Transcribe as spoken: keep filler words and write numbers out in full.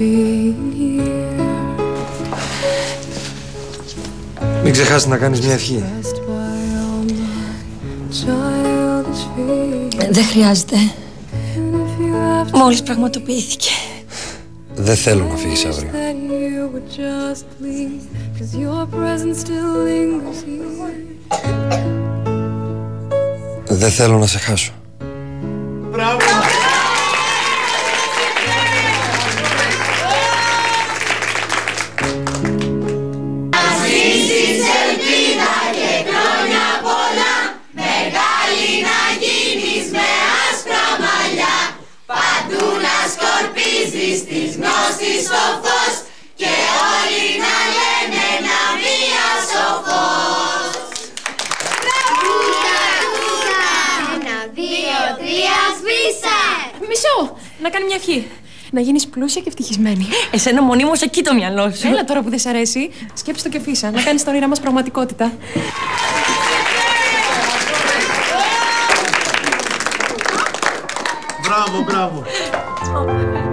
Μην ξεχάσεις να κάνεις μια ευχή. Δεν χρειάζεται. Μόλις πραγματοποιήθηκε. Δεν θέλω να φύγεις αύριο. Δεν θέλω να σε χάσω. Μπράβο! Της γνώσης το φως και όλοι να λένε ένα μία σοφός. Κούκα, κούκα, ένα, δύο, τρία, σβήσε. Μισό, να κάνει μια ευχή. Να γίνεις πλούσια και ευτυχισμένη. Εσένα μονίμως εκεί το μυαλό σου. Έλα τώρα που δεν σ' αρέσει, σκέψου το και φύσα. Να κάνεις τα όνειρά μας πραγματικότητα. Μπράβο, μπράβο.